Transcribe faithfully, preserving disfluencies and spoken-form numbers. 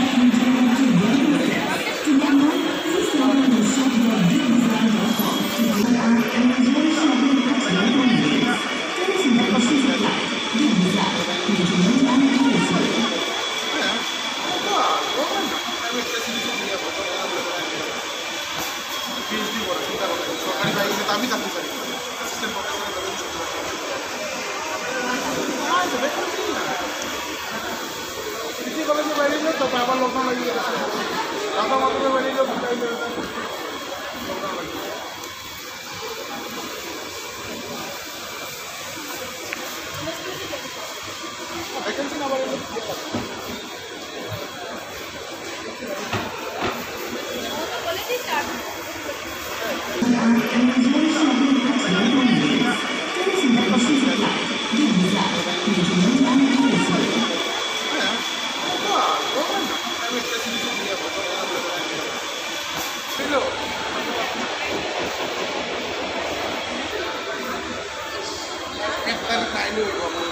Tapi tapi tadi asisten profesor dari किसी college में बैठेंगे तो पेपर लॉकडाउन लगेगा राधा माता में बैठेंगे तो वैकेंसी ना बढ़ेगी Kita